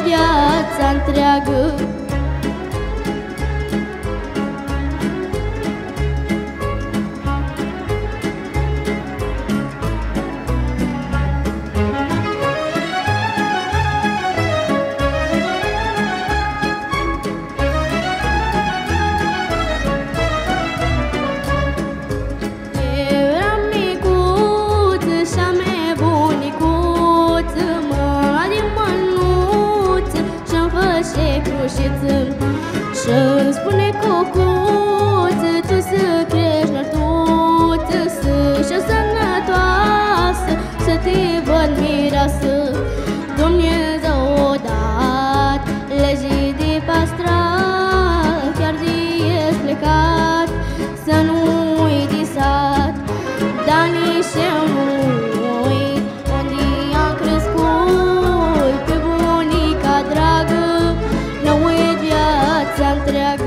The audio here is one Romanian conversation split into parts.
viața întreagă. Și-mi spune cocuță, tu să crești nătuță, să-și o sănătoasă, să te văd mireasă. Dumnezeu o dat legii de pastrat, chiar de ești plecat, să nu uit de sat, dar nici eu nu uit unde am crescut, pe bunica dragă, nu uit viața întreagă.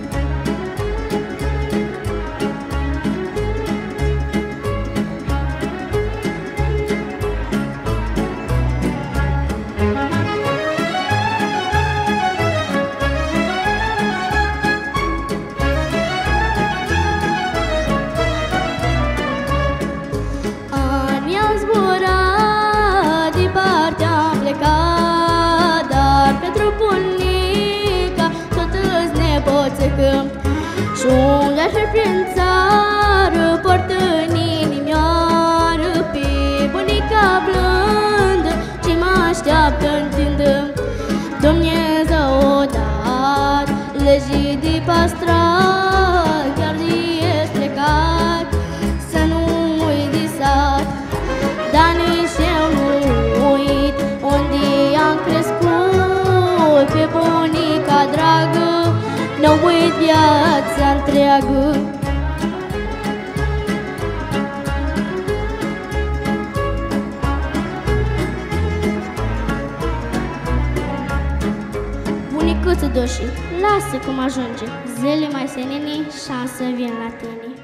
Anii au zburat, departe am plecat, dar pentru bunica tot îți nepoți cânt. Și unde aș fi prin țară, port în inimioară pe bunica blândă ce mă așteaptă în tindă. Dumnezeu o dat legii de pastrat, chiar de ești plecat, să nu uit de sat, dar nici eu nu uit unde am crescut, pe bunica dragă, nu uit viața întreagă. Bunicuță doșii, lasă cum ajunge, zile mai senini, șansă vin la tine.